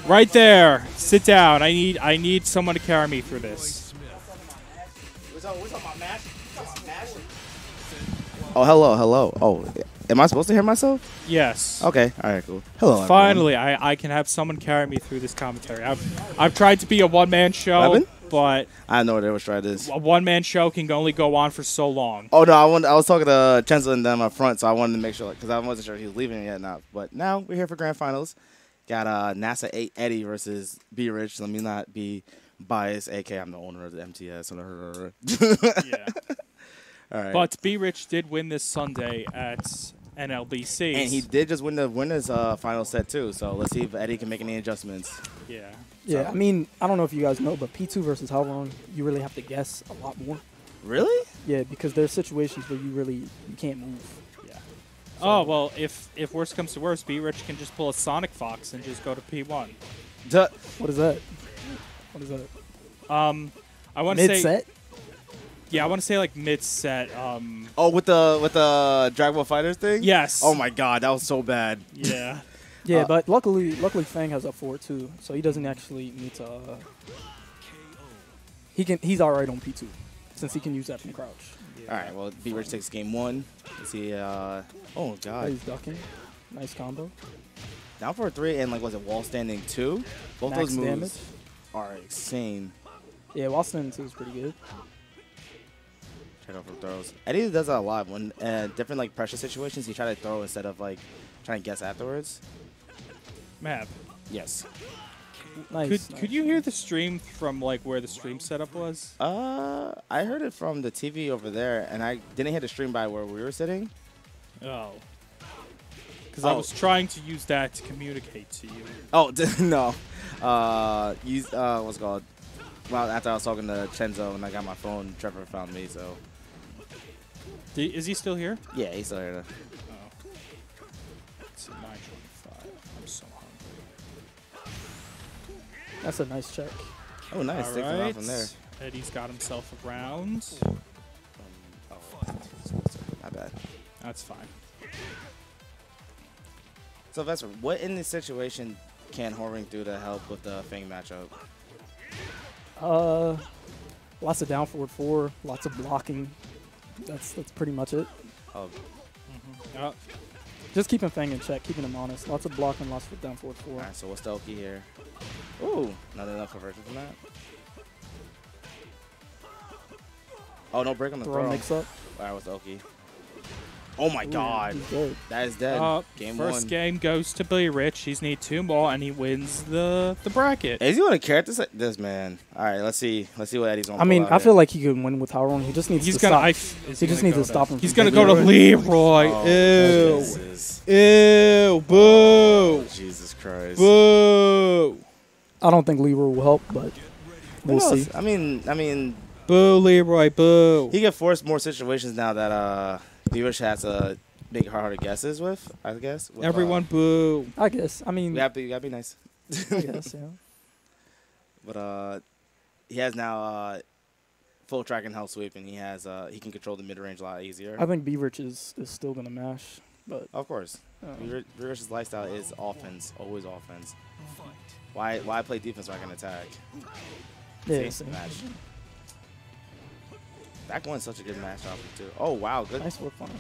Right there. Sit down. I need someone to carry me through this. Oh, hello. Oh, am I supposed to hear myself? Yes. Okay. All right, cool. Hello, everyone. Finally, I can have someone carry me through this commentary. I've tried to be a one-man show, Weapon? but I know they was trying this. a one-man show can only go on for so long. Oh, no, I was talking to Chenzo and them up front, so I wanted to make sure, because I wasn't sure if he was leaving yet or not. But now we're here for grand finals. Got NASA 8 Eddie versus B Rich. Let me not be biased, a.k.a. I'm the owner of the MTS. Yeah. All right. But B Rich did win this Sunday at NLBC. And he did just win the winners final set, too. So let's see if Eddie can make any adjustments. Yeah. Yeah, I mean, I don't know if you guys know, but P2 versus Halron, you really have to guess a lot more. Really? Yeah, because there's situations where you can't move. Yeah. Oh, well, if worst comes to worst, B Rich can just pull a Sonic Fox and just go to P1. Duh. What is that? What is that? I want to say Mid-set? Yeah, I want to say like mid-set. Oh, with the Dragon Ball Fighters thing? Yes. Oh my God, that was so bad. Yeah. Yeah, but luckily Fang has up for it too, so he doesn't actually need to. He's all right on P2, since he can use that from crouch. Yeah. All right, well, B Rich takes game one. Let's see. Oh God. He's ducking. Nice combo. Down for a 3 and like was it wall standing 2? Both Max those moves damage. are insane. Yeah, wall standing 2 is pretty good. Check out for throws. Eddie does that a lot when different like pressure situations. He try to throw instead of like trying to guess afterwards. Map. Yes. Nice. Could you hear the stream from like where the stream setup was? I heard it from the TV over there, and I didn't hear the stream by where we were sitting. Oh. Because I was trying to use that to communicate to you. Oh no. What's it called? Well, after I was talking to Chenzo and I got my phone, Trevor found me. So. Is he still here? Yeah, he's still here. Oh. It's 9:25. I'm so hungry. That's a nice check. Oh, nice. All Takes him out right. from there. Eddie's got himself a round. My bad. That's fine. So, Vesper, what in this situation can Horring do to help with the Fang matchup? Lots of down forward 4, lots of blocking. That's pretty much it. Oh, Just keeping Fang in check, keeping him honest. Lots of blocking, lots of down forward 4. all right. So what's the Oki here? Ooh, not enough conversion from that. Oh, no break on the throw. Mix up. All right, what's the Oki? Oh my God, He's good. that is dead. Game first one. game goes to B Rich. He's need 2 more, and he wins the bracket. Is he gonna care at this man? All right, let's see what Eddie's gonna. I mean, pull out I feel here. like he could win with Halron. He just needs He's to gonna. stop. He just needs to stop him. He's from gonna go to Leroy. Leroy. Oh, Ew. Jesus. Ew. Boo. Jesus Christ. Boo. I don't think Leroy will help, but we'll Who knows? see. I mean, Boo, Leroy. Boo. he can force more situations now that Beavish has to make harder guesses with. I guess. With, Everyone, boo. I guess. I mean, you gotta be nice. I guess, yeah. But he has now full track and hell sweep, and he can control the mid range a lot easier. I think Beavrich is still going to mash, but Of course, Beavich's lifestyle is offense, always offense. Why play defense when I can attack? yeah. See? Match. Back one's such a good match option too. Oh wow, good. Nice work punish.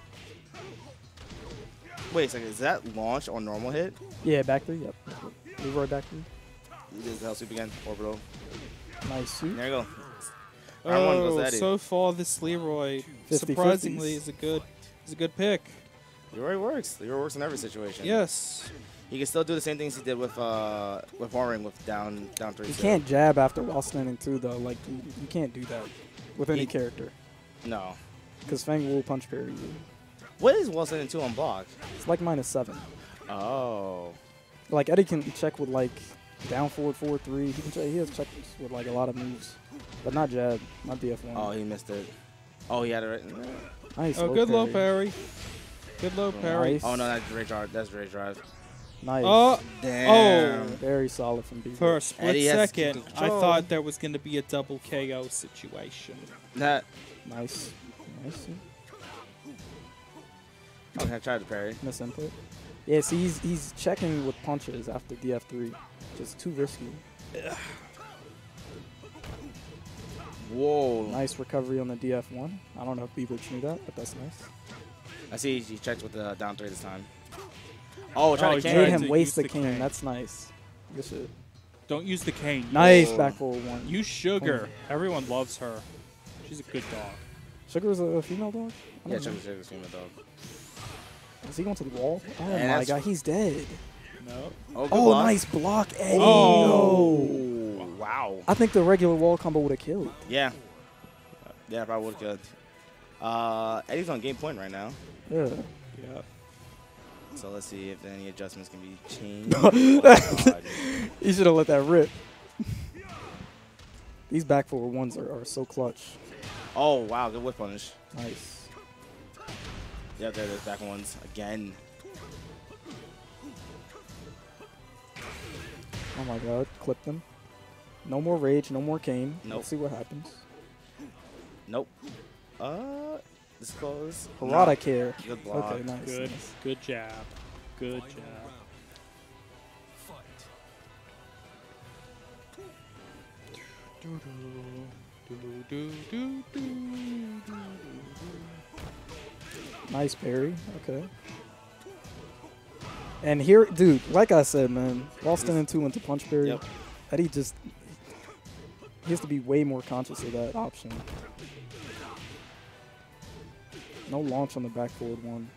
Wait a second, is that launch or normal hit? Yeah, back 3, yep. Leroy back 3. He does the hell sweep again, orbital. Nice suit. There you go. Round one goes to Eddie. So far this Leroy 50-50s. surprisingly is a good pick. Leroy works. Leroy works in every situation. Yes. He can still do the same things he did with Horring with down 3. You can't jab after while standing 2, though. Like, you can't do that with any character. No. Because Fang will punch parry you. What is wall standing 2 on block? It's like -7. Oh. Like, Eddie can check with, like, down forward 4-3. He has checks with, like, a lot of moves. But not jab, not DF1. Oh, he missed it. Oh, he had it right. Nice. Oh, good low parry. Good low parry. Nice. Oh no, that's Ray Drive. That's Ray Drive. Nice. Oh, Damn. Very solid from Beaver. for a split Eddie has second, I control. thought there was going to be a double KO situation. That. Nice. Nice. Okay, I tried to parry. Miss input. Yeah, see, he's checking with punches after DF3. Just too risky. Whoa. Nice recovery on the DF1. I don't know if Beaverich knew that, but that's nice. I see he checked with the down 3 this time. Oh, trying Oh, to he Made tried cane. him to waste use the the cane. cane. That's nice. Good shit. Don't use the cane. Nice Whoa. back forward one. Use Sugar. Everyone loves her. She's a good dog. Sugar's a female dog? I Yeah, don't know. check the female dog. Is he going to the wall? Oh And my that's- god, he's dead. No. Oh, good Oh, block. nice block, Eddie. Oh. No. Wow. I think the regular wall combo would have killed. Yeah. Yeah, probably would good. Eddie's on game point right now. Yeah. Yeah. So let's see if any adjustments can be changed. Oh, God. You should have let that rip. These back forward ones are so clutch. Oh, wow. Good whip punish. Nice. Yeah, there it is. Back ones again. Oh my god, clipped them. No more rage, no more cane. Nope. Let's see what happens. Nope. This close. Harada care. Good block. Okay, nice. Good. nice. Good jab. Good jab. Nice parry. Okay. And here, dude, like I said, man, Boston and 2 into punch parry. Yep. Eddie just, he has to be way more conscious of that option. No launch on the back forward one.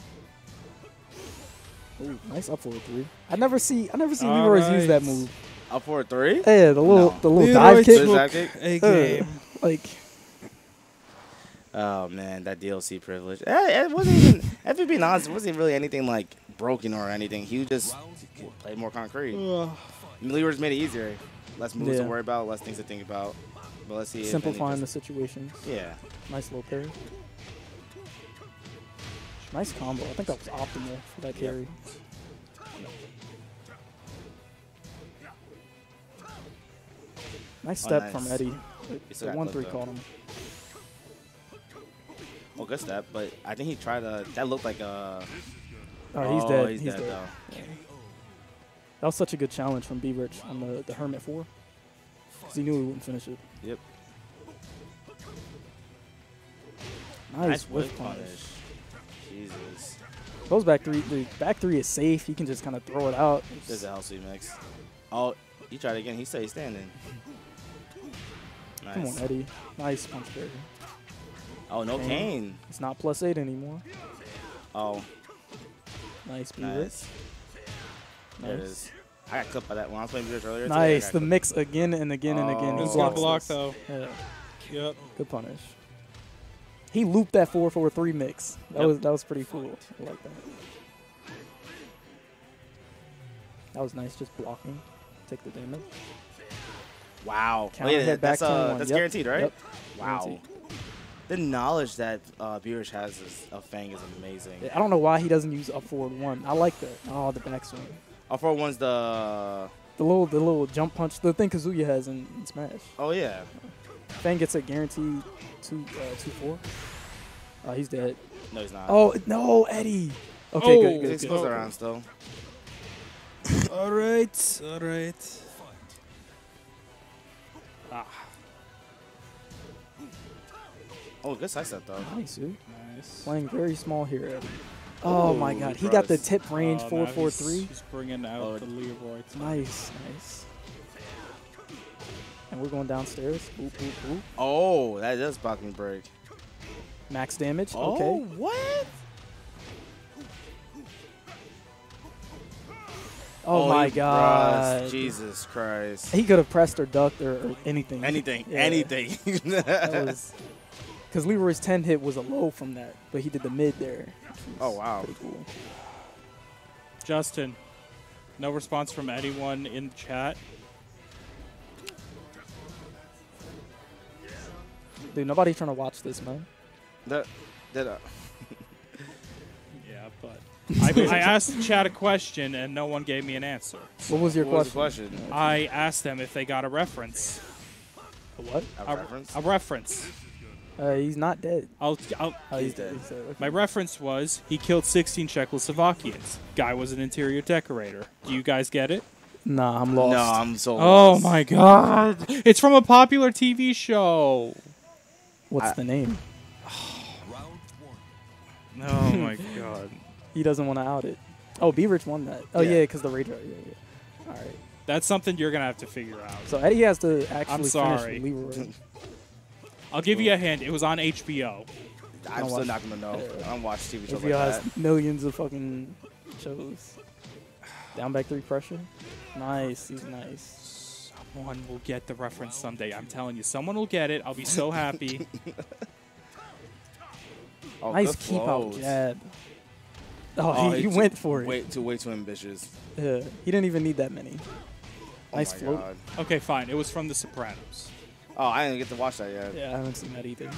Ooh, nice up forward 3. I never see Leroy's use that move. Up for a 3? Yeah, the little No. the little dive kick. Dive kick? A Uh, like, Oh man, that DLC privilege. It wasn't even. If you're being honest, it wasn't really anything like broken or anything. He just played more concrete. Leroy's made it easier. Less moves Yeah. to worry about, less things to think about. But let's see. simplifying if the any situations. Yeah. Nice little parry. Nice combo. I think that was optimal for that Yep. carry. Nice step nice. from Eddie. He The still got 1-3 clipped, though. caught him. Well, good step, but I think he tried to. That looked like a. Oh, he's dead. He's dead, though. That was such a good challenge from Beaverich on the Hermit 4. Because he knew he wouldn't finish it. Yep. Nice whip whiff punish. Jesus. Those back three, the back 3 is safe. He can just kind of throw it out. There's a healthy mix. Oh, he tried again. He stayed standing. Nice. Come on, Eddie. Nice punch parry. Oh, no Cane. cane. It's not +8 anymore. Oh, Nice Beaverich. nice. There it Nice. is. I got clipped by that when I was playing Beers earlier. Nice. Today, The mix again and again and again. Oh. It's He got blocks blocked this. though. Yeah. Yep. Good punish. He looped that 4-4-3 mix. That was pretty cool. I like that. That was nice, just blocking. Take the damage. Wow. Counter hit back that's 21. that's Yep. guaranteed, right? Yep. Wow. Guaranteed. The knowledge that Beers has of Fang is amazing. I don't know why he doesn't use up forward 1. I like that. Oh, the backswing. For one's the. The little jump punch, the thing Kazuya has in Smash. Oh yeah. Fang gets a guaranteed 2-4. Oh, he's dead. No, he's not. Oh no, Eddie. Okay, Oh, good. He's good, close good. around still. All right. All right. Ah, Oh, good side step though. Nice, dude. nice. Playing very small here, Eddie. Oh my Ooh, God, he got the gross. tip range Now 4-4-3. He's bringing out Oh, the Leroy. Nice, nice. And we're going downstairs. Oop, oop, oop. Oh, that does block me break. Max damage. Oh, Okay. what? Oh, my he God. brushed. Jesus Christ. He could have pressed or ducked or anything. Anything. Yeah. Anything. That was because Leroy's 10 hit was a low from that, but he did the mid there. which was Oh, wow. Pretty cool. Justin, no response from anyone in the chat. Dude, nobody's trying to watch this, man. that, Yeah, but I asked the chat a question and no one gave me an answer. What was your what was the question? question? I asked them if they got a reference. A what? A reference? A reference. He's not dead. I'll Oh, He's dead. He's dead. Okay. My reference was he killed 16 Czechoslovakians. Guy was an interior decorator. Do you guys get it? Nah, I'm lost. No, I'm so Oh lost. my god. It's from a popular TV show. What's the name? Oh my god. He doesn't want to out it. Oh, B Rich won that. Oh Yeah. yeah, because the Rage. Yeah. All right. That's something you're going to have to figure out. So Eddie has to actually sorry. finish with Leroy. I'll give you a hint. It was on HBO. I'm I'll still watch- not gonna know. Yeah. I don't watch TV shows HBO like has that. millions of fucking shows. Down back 3 pressure. Nice. He's nice. Someone will get the reference someday. I'm telling you, someone will get it. I'll be so happy. Oh, Nice good keep out flows. jab. Oh, he went for it. Way too ambitious. Yeah, he didn't even need that many. Nice oh my float. God. Okay, fine. It was from The Sopranos. Oh, I didn't get to watch that yet. Yeah, I haven't seen that either.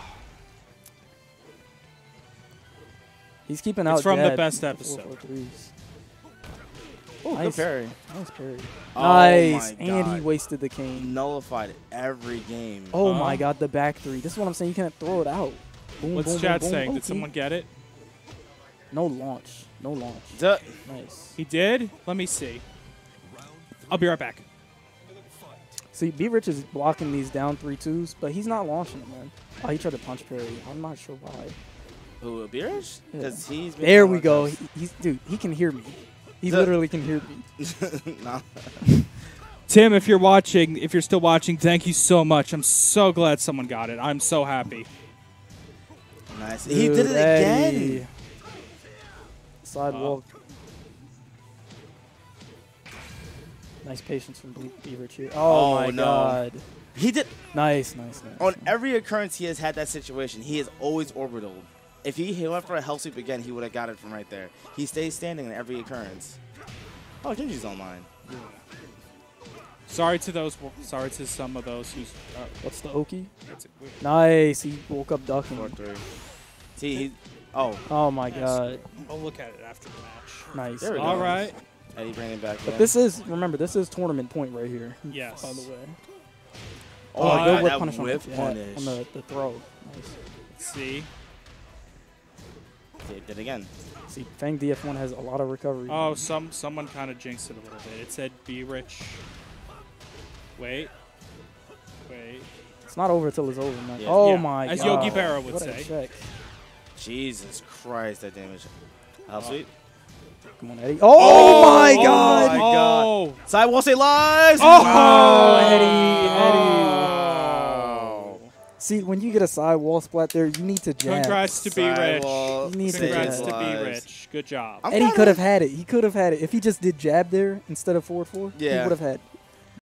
He's keeping out. It's from the jab best with episode. 4-4-3s. Oh, Nice. good parry. Nice parry. Oh Nice, my and he God. wasted the cane. Nullified every game. Oh Uh-huh. my God, the back 3. This is what I'm saying. You can't throw it out. Boom, What's boom, Chad boom, boom. saying? Did Okay. someone get it? No launch. No launch. Duh. Nice. He did? Let me see. I'll be right back. See, B Rich is blocking these down 3-2s, but he's not launching them, man. Oh, he tried to punch parry. I'm not sure why. Who, Beerish? Yeah. Because he's been There doing we go. this. He's dude. He can hear me. He The- literally can hear me. Nah. Tim, if you're watching, if you're still watching, thank you so much. I'm so glad someone got it. I'm so happy. Nice. He did Dude, it Eddie. again. Sidewalk. Nice patience from B Rich here. Oh, Oh, my no. God. He did. Nice. On every occurrence he has had that situation, he is always orbital. If he went for a hell sweep again, he would have got it from right there. He stays standing in every occurrence. Oh, Genji's online. Sorry to some of those who's. What's the Oki? That's it. Wait. Nice. He woke up ducking. 4-3. See, he. Oh, Oh, my Nice. God. I'll look at it after the match. Nice. There we go. All right. Eddie bringing it back. But in. this is, remember, this is tournament point right here. Yes. By the way. Oh, God, good whip that punish on whip the, punish. on the throw. Nice. Let's see. He did it again. See, Fang DF1 has a lot of recovery. Oh, someone kind of jinxed it a little bit. It said be rich. Wait. It's not over till it's over, man. Yeah. Oh, Yeah, my as God. Yogi Berra would What say. A check. Jesus Christ, that damage. Hell sweep. Come on, Eddie. Oh, my oh God. my God. Oh. Sidewall say lives. Oh, Oh. See, when you get a side wall splat there, you need to jab. Congrats to be rich. Sidewall You need to Congrats jab. to be lives. rich. Good job. I'm Eddie kinda- could have had it. He could have had it. If he just did jab there instead of forward four, he Yeah. would have had